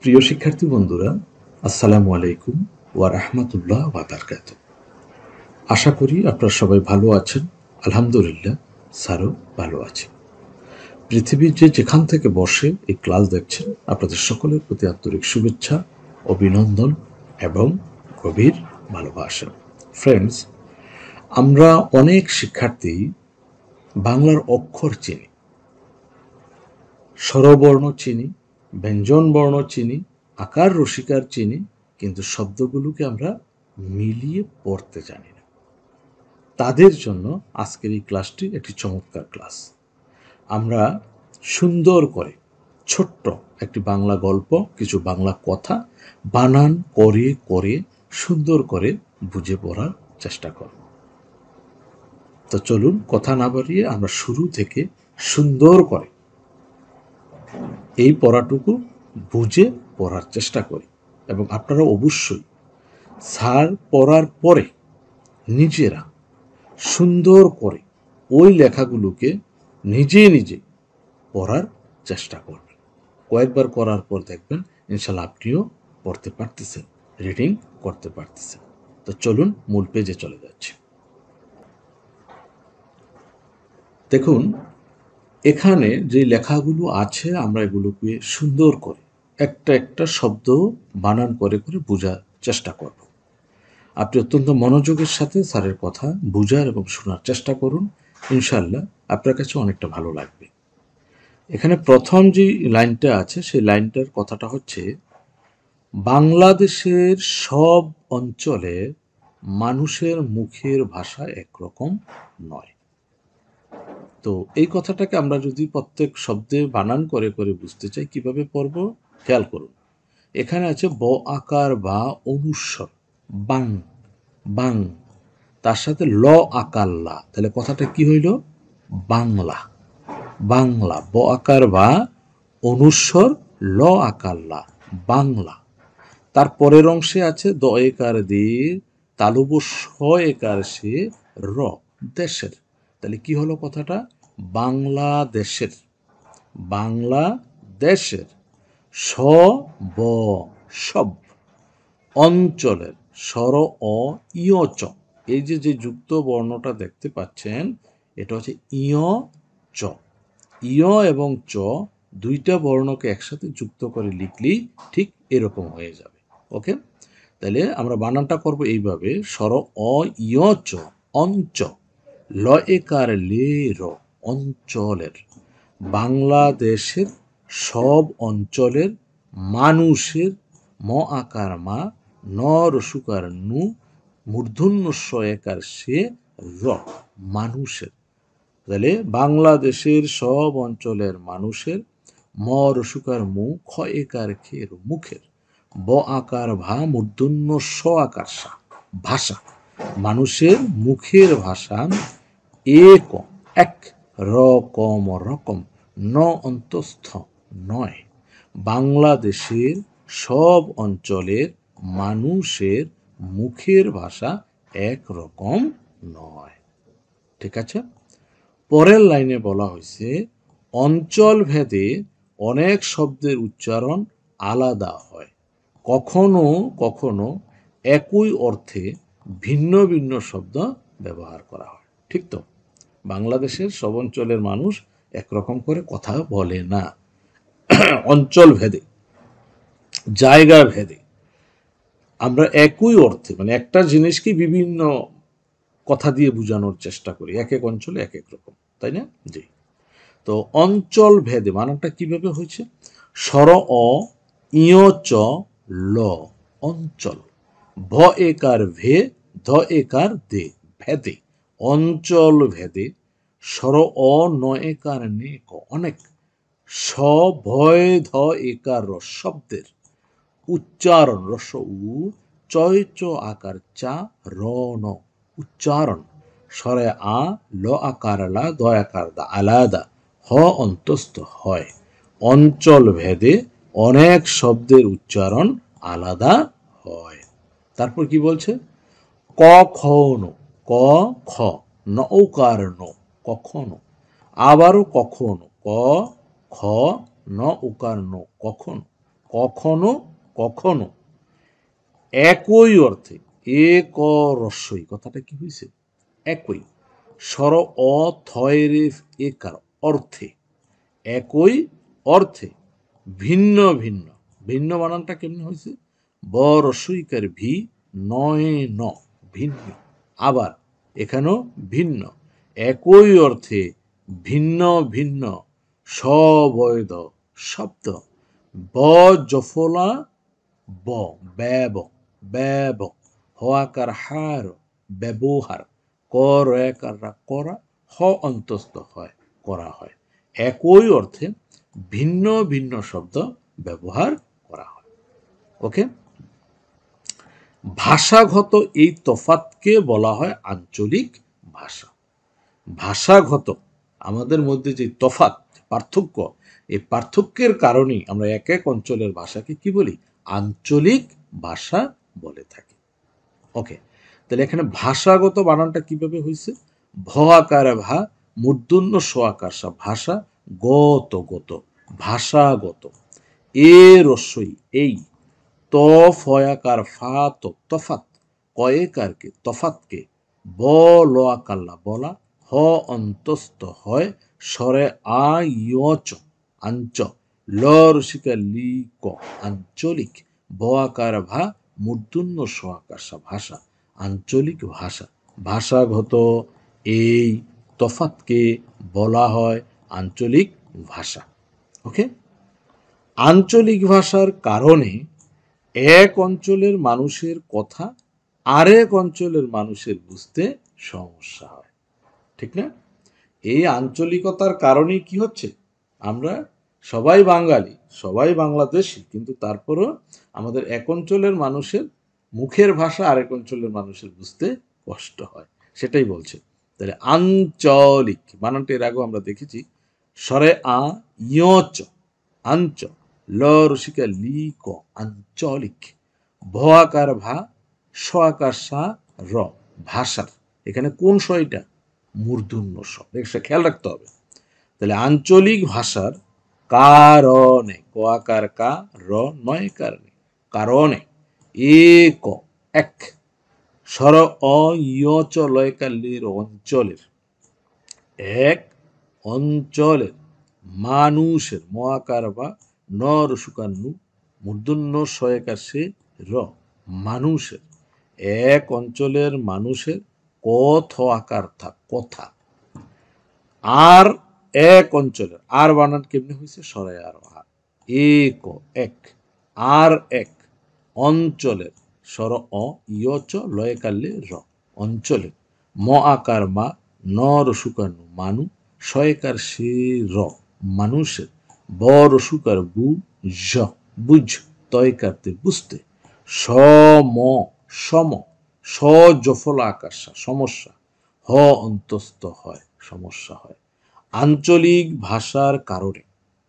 প্রিয় শিক্ষার্থী বন্ধুরা, আসসালামু আলাইকুম ওয়া রাহমাতুল্লাহ ওয়া বারাকাতুহু। আশা করি আপনারা সবাই ভালো আছেন। আলহামদুলিল্লাহ, স্যারও ভালো আছে। পৃথিবীর যেখান থেকে বসে এই ক্লাস দেখছেন, আপনাদের সকলের প্রতি আন্তরিক শুভেচ্ছা, অভিনন্দন এবং গভীর ভালোবাসা। ফ্রেন্ডস, আমরা অনেক শিক্ষার্থী বাংলার অক্ষর চিনি, স্বরবর্ণ চিনি, ব্যঞ্জনবর্ণ চিনি, আকার রসিকার চিনি, কিন্তু শব্দগুলোকে আমরা মিলিয়ে পড়তে জানি না। তাদের জন্য আজকের এই ক্লাসটি একটি চমৎকার ক্লাস। আমরা সুন্দর করে ছোট্ট একটি বাংলা গল্প, কিছু বাংলা কথা বানান করে করে সুন্দর করে বুঝে পড়ার চেষ্টা করব। তো চলুন কথা না বাড়িয়ে আমরা শুরু থেকে সুন্দর করে এই পড়াটুকু বুঝে পড়ার চেষ্টা করি। এবং আপনারা অবশ্যই স্যার পড়ার পরে নিজেরা সুন্দর করে ওই লেখাগুলোকে নিজে নিজে পড়ার চেষ্টা করবেন। কয়েকবার করার পর দেখবেন ইনশাল্লাহ আপনিও পড়তে পারতেছেন, রিডিং করতে পারতেছেন। তো চলুন মূল পেজে চলে যাচ্ছি। দেখুন, এখানে যে লেখাগুলো আছে আমরা এগুলোকে সুন্দর করে একটা একটা শব্দ বানান করে করে বোঝার চেষ্টা করব। আপনি অত্যন্ত মনোযোগের সাথে স্যারের কথা বোঝার এবং শোনার চেষ্টা করুন। ইনশাল্লাহ আপনার কাছে অনেকটা ভালো লাগবে। এখানে প্রথম যে লাইনটা আছে সেই লাইনটার কথাটা হচ্ছে, বাংলাদেশের সব অঞ্চলে মানুষের মুখের ভাষা একরকম নয়। তো এই কথাটাকে আমরা যদি প্রত্যেক শব্দে বানান করে করে বুঝতে চাই, কিভাবে পড়ব খেয়াল করুন। এখানে আছে ব আকার বা অনুস্বর, বাং বাং, তার সাথে ল আকার লা, তাহলে কথাটা কি হইল? বাংলা বাংলা। ব আকার বা অনুস্বর, ল আকার লা, বাংলা। তার পরের অংশে আছে দ একার দে, তালুব স একার সে, র, দেশের। তাহলে কি হলো কথাটা? বাংলাদেশের বাংলাদেশের। স ব সব, অঞ্চলের, স্বর অ ইয় চ, এই যে যে যুক্ত বর্ণটা দেখতে পাচ্ছেন এটা হচ্ছে ইয় চ। ইয় এবং চ দুইটা বর্ণকে একসাথে যুক্ত করে লিখলেই ঠিক এরকম হয়ে যাবে। ওকে, তাহলে আমরা বানানটা করব এইভাবে, স্বর অ ইয় চ, অঞ্চ, ল একার লে র, অঞ্চলের। বাংলাদেশের সব অঞ্চলের মানুষের, ম আকার মা, ন রসুকার নু, মূর্ধন্য স একার সে, র, মানুষের। তাহলে বাংলাদেশের সব অঞ্চলের মানুষের, ম রসুকার মু, খ একার খের, মুখের, ব আকার ভা, মূর্ধন্য স আকার সা, ভাষা। মানুষের মুখের ভাষা, এক এক, রকম রকম, ন অন্তস্থ নয়। বাংলাদেশের সব অঞ্চলের মানুষের মুখের ভাষা এক রকম নয়। ঠিক আছে? পরের লাইনে বলা হয়েছে, অঞ্চল ভেদে অনেক শব্দের উচ্চারণ আলাদা হয়, কখনো কখনো একই অর্থে ভিন্ন ভিন্ন শব্দ ব্যবহার করা হয়। ঠিক তো? বাংলাদেশের সব অঞ্চলের মানুষ একরকম করে কথা বলে না। অঞ্চল ভেদে, জায়গা ভেদে আমরা একই অর্থে, মানে একটা জিনিসকে বিভিন্ন কথা দিয়ে বোঝানোর চেষ্টা করি, এক এক অঞ্চলে এক এক রকম, তাই না? জি। তো অঞ্চল ভেদে মানাটা কিভাবে হয়েছে? স্বর অ ইয় চ ল, অঞ্চল, ভ একার ভে, ধ একার দে, ভেদে। অঞ্চল ভেদে, স্বর অ ন একার নে ক, অনেক, স ভয় ধ একার র, শব্দের উচ্চারণ, রস উ, চয় চ আকার চা, র ন, উচ্চারণ, স্বরে আ, ল আকার লা, দ আকার দা, আলাদা, হ অন্তস্থ হয়। অঞ্চল ভেদে অনেক শব্দের উচ্চারণ আলাদা হয়। তারপর কি বলছে? কখনো, ক খ, নৌকার ন, কখনো, আবারও কখনো, ক খ ন উকার ন, কখনো, কখনো কখনো একই অর্থে এক রস্যই কথাটা কি হয়েছে একই স্বর অ থয় রে একার অর্থে একই অর্থে ভিন্ন ভিন্ন ভিন্ন বানানটা কেমনি হয়েছে ব রস্যইকার ভি নয় ন ভিন্ন আবার এখানেও ভিন্ন একই অর্থে ভিন্ন ভিন্ন সবয়দ শব্দ ব জফলা ব ব্যব ব্যব হওয়াকার হার ব্যবহার কর একাররা করা হ অন্তস্থ হয় করা হয় একই অর্থে ভিন্ন ভিন্ন শব্দ ব্যবহার করা হয় ওকে ভাষাগত এই তফাতকে বলা হয় আঞ্চলিক ভাষা ভাষাগত আমাদের মধ্যে যে তফাত পার্থক্য এই পার্থক্যের কারণেই আমরা এক এক অঞ্চলের ভাষাকে কি বলি আঞ্চলিক ভাষা বলে থাকি ওকে তাহলে এখানে ভাষাগত বানানটা কিভাবে হয়েছে ভ আকার ভা মূর্ধন্য স আকার সা ভাষা গত গত ভাষাগত এ রস্যই এই ত ফয়াকার ফা তো তফাত কয়েকারকে তফাতকে ব ল আকাল্লা বলা হ অন্তস্থ হয় স্বরে আ ইয়চ আঞ্চ ল রসিকা লি ক আঞ্চলিক ব আকার ভা মূর্ধন্য স আকার সা ভাষা আঞ্চলিক ভাষা ভাষাগত এই তফাতকে বলা হয় আঞ্চলিক ভাষা ওকে আঞ্চলিক ভাষার কারণে এক অঞ্চলের মানুষের কথা আরেক অঞ্চলের মানুষের বুঝতে সমস্যা হয় ঠিক না এই আঞ্চলিকতার কারণে কি হচ্ছে আমরা সবাই বাঙালি সবাই বাংলাদেশি কিন্তু তারপরও আমাদের এক অঞ্চলের মানুষের মুখের ভাষা আরেক অঞ্চলের মানুষের বুঝতে কষ্ট হয় সেটাই বলছে তাহলে আঞ্চলিক বানানটা এর আগেও আমরা দেখেছি স্বরে আ ইয়চ আঞ্চ ল রসিকা লি ক আঞ্চলিক ভ আকার ভা স আকার সা র ভাষার এখানে কোন শয়টা মূর্ধন্য স খেয়াল রাখতে হবে তাহলে আঞ্চলিক ভাষার কারণে ক আকার কা র নয় কারণে কারণে এক এক স্বর অ ইয়চ লয়কাল্লির অঞ্চলের এক অঞ্চলের মানুষের ম আকার বা ন রসুকান্নু মূর্ধন্য সয়কার সে র মানুষের এক অঞ্চলের মানুষের কথ আকার থা কথা আর এক অঞ্চলের আর বানান কেমনি হয়েছে সরাই আর এক এক আর এক অঞ্চলের স্বর অ ইয়চ লয়কাল্লে র অঞ্চলের ম আকার মা ন রসুকান্নু মানু শয়কার সে র মানুষের ব রসুকার বু জ বুঝ তয়কারতে বুঝতে সম সম স জফলা আকাশা সমস্যা হ অন্তস্থ হয় সমস্যা হয় আঞ্চলিক ভাষার কারণে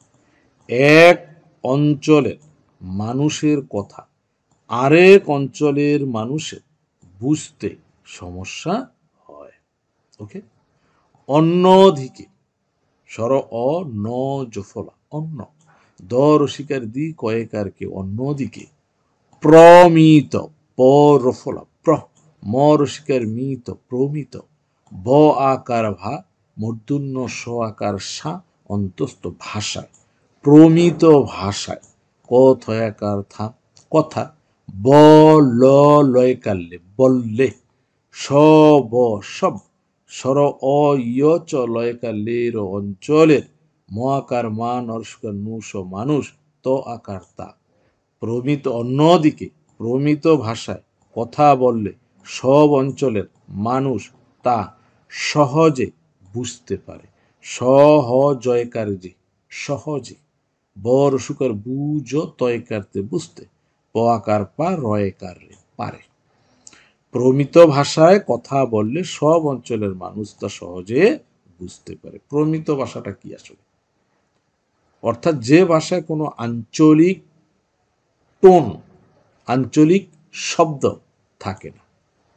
এক অঞ্চলের মানুষের কথা আরেক অঞ্চলের মানুষের বুঝতে সমস্যা হয় ওকে অন্যদিকে স্বর অ ন জফলা অন্য দ রসিকার দি কয়েকারকে অন্যদিকে প্রমিত প রফলা প্র ম রসিকার মিত প্রমিত ব আকার ভা মূর্ধন্য স আকার সা অন্তস্থ ভাষায় প্রমিত ভাষায় কথয়াকার থা কথা ব ল লয়কাল্লে বললে স ব সব স্বর অ ইয়চ লয়কাল্লের অঞ্চলের ম আকার মা নরস্কার নুস মানুষ ত আকার তা প্রমিত অন্যদিকে প্রমিত ভাষায় কথা বললে সব অঞ্চলের মানুষ তা সহজে বুঝতে পারে সহজয়কার যে সহজে বর সুকার বুঝ তয়কারতে বুঝতে প আকার পা রয়কার রে পারে প্রমিত ভাষায় কথা বললে সব অঞ্চলের মানুষ তা সহজে বুঝতে পারে প্রমিত ভাষাটা কি আসলে অর্থাৎ যে ভাষায় কোনো আঞ্চলিক টোন আঞ্চলিক শব্দ থাকে না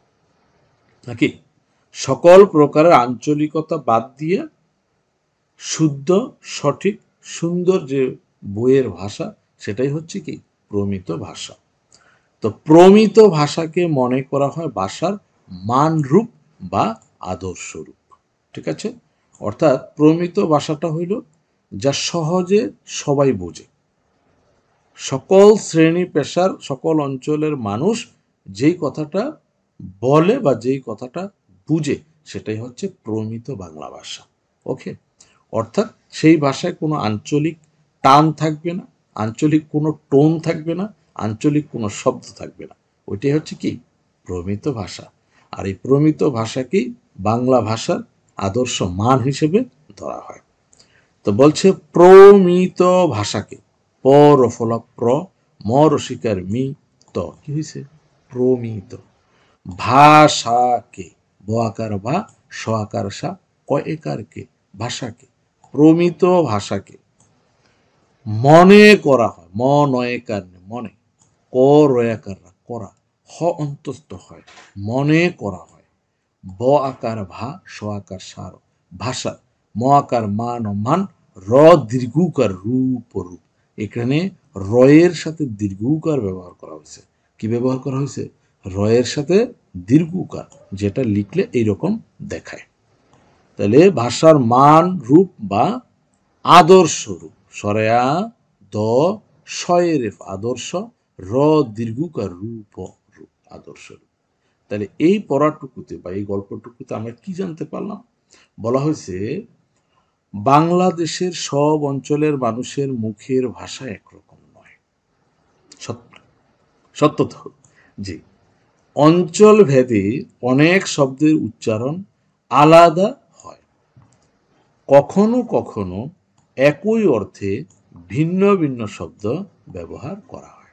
নাকি সকল প্রকারের আঞ্চলিকতা বাদ দিয়ে শুদ্ধ সঠিক সুন্দর যে বইয়ের ভাষা সেটাই হচ্ছে কি প্রমিত ভাষা। তো প্রমিত ভাষাকে মনে করা হয় ভাষার মানরূপ বা আদর্শরূপ। ঠিক আছে, অর্থাৎ প্রমিত ভাষাটা হইল যা সহজে সবাই বোঝে, সকল শ্রেণী পেশার সকল অঞ্চলের মানুষ যেই কথাটা বলে বা যেই কথাটা বুঝে সেটাই হচ্ছে প্রমিত বাংলা ভাষা। ওকে, অর্থাৎ সেই ভাষায় কোনো আঞ্চলিক টান থাকবে না, আঞ্চলিক কোনো টোন থাকবে না, আঞ্চলিক কোনো শব্দ থাকবে না। ওইটাই হচ্ছে কি প্রমিত ভাষা। আর এই প্রমিত ভাষাকেই বাংলা ভাষার আদর্শ মান হিসেবে ধরা হয়। তো বলছে প্রমিত ভাষাকে, প রফলা প্র, ম রসিকার মি, ত কি হয়েছে প্রমিত ভাষাকে, ব আকার বা, স আকার সা, ক একার কে, ভাষাকে, প্রমিত ভাষাকে মনে করা হয়, ম নয়কার মনে, ক রয়াকার করা, হ অন্তস্থ হয়, মনে করা হয়, ব আকার ভা, স আকার সার ভাষা, ম আকার মান ও মান, র দীর্ঘকার রূপ রূপ। এখানে রয়ের সাথে দীর্ঘকার ব্যবহার করা হয়েছে। কি ব্যবহার করা হয়েছে? রয়ের সাথে দীর্ঘকার, যেটা লিখলে এইরকম দেখায়। তাহলে ভাষার মান রূপ বা আদর্শ রূপ, সরেয়া দ শয়ের আদর্শ, র দীর্ঘকার রূপ রূপ আদর্শ রূপ। তাহলে এই পড়াটুকুতে বা এই গল্পটুকুতে আমরা কি জানতে পারলাম? বলা হয়েছে বাংলাদেশের সব অঞ্চলের মানুষের মুখের ভাষা একরকম নয়। সত্য, সত্য তো জি। অঞ্চল ভেদে অনেক শব্দের উচ্চারণ আলাদা হয়, কখনো কখনো একই অর্থে ভিন্ন ভিন্ন শব্দ ব্যবহার করা হয়।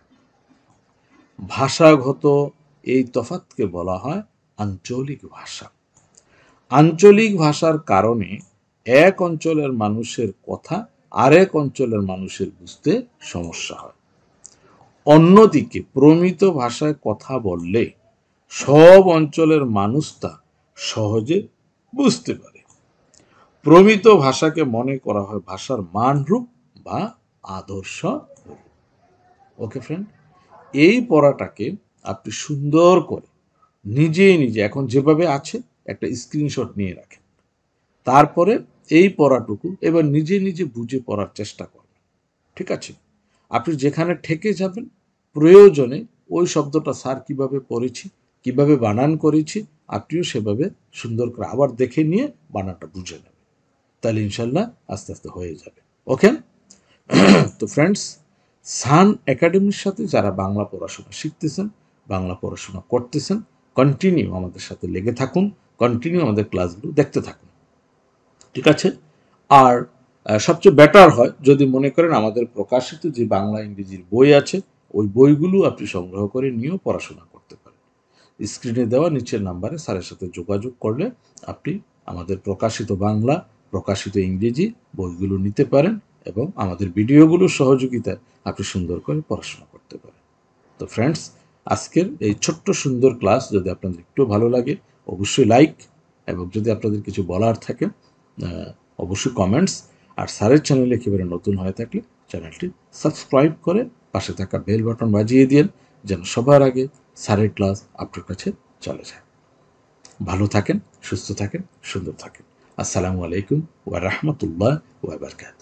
ভাষাগত এই তফাৎকে বলা হয় আঞ্চলিক ভাষা। আঞ্চলিক ভাষার কারণে এক অঞ্চলের মানুষের কথা আরেক অঞ্চলের মানুষের বুঝতে সমস্যা হয়। অন্যদিকে প্রমিত ভাষায় কথা বললে সব অঞ্চলের মানুষ তা সহজে বুঝতে পারে। প্রমিত ভাষাকে মনে করা হয় ভাষার মানরূপ বা আদর্শ রূপ। ওকে ফ্রেন্ড, এই পড়াটাকে আপনি সুন্দর করে নিজে এখন যেভাবে আছে একটা স্ক্রিনশট নিয়ে রাখেন। তারপরে এই পড়াটুকু এবার নিজে নিজে বুঝে পড়ার চেষ্টা করবেন। ঠিক আছে, আপনি যেখানে ঠেকে যাবেন প্রয়োজনে ওই শব্দটা স্যার কিভাবে পড়েছি, কিভাবে বানান করেছি, আপনিও সেভাবে সুন্দর করে আবার দেখে নিয়ে বানানটা বুঝে নেবেন। তাহলে ইনশাল্লাহ আস্তে আস্তে হয়ে যাবে। ওকে, তো ফ্রেন্ডস, সান একাডেমির সাথে যারা বাংলা পড়াশোনা শিখতেছেন, বাংলা পড়াশোনা করতেছেন, কন্টিনিউ আমাদের সাথে লেগে থাকুন, কন্টিনিউ আমাদের ক্লাসগুলো দেখতে থাকুন। ঠিক আছে, আর সবচেয়ে বেটার হয় যদি মনে করেন আমাদের প্রকাশিত যে বাংলা ইংরেজির বই আছে ওই বইগুলো আপনি সংগ্রহ করে নিয়েও পড়াশোনা করতে পারেন। স্ক্রিনে দেওয়া নিচের নাম্বারে স্যারের সাথে যোগাযোগ করলে আপনি আমাদের প্রকাশিত বাংলা, প্রকাশিত ইংরেজি বইগুলো নিতে পারেন এবং আমাদের ভিডিওগুলোর সহযোগিতায় আপনি সুন্দর করে পড়াশোনা করতে পারেন। তো ফ্রেন্ডস, আজকের এই ছোট্ট সুন্দর ক্লাস যদি আপনাদের একটু ভালো লাগে অবশ্যই লাইক, এবং যদি আপনাদের কিছু বলার থাকে অবশ্যই কমেন্টস। আর স্যারের চ্যানেলে একেবারে নতুন হয়ে থাকলে চ্যানেলটি সাবস্ক্রাইব করে পাশে থাকা বেল বাটন বাজিয়ে দিন, যেন সবার আগে স্যারের ক্লাস আপনার কাছে চলে যায়। ভালো থাকেন, সুস্থ থাকেন, সুন্দর থাকেন। আসসালামু আলাইকুম ওয়া রাহমাতুল্লাহ ওয়া বারাকাতুহু।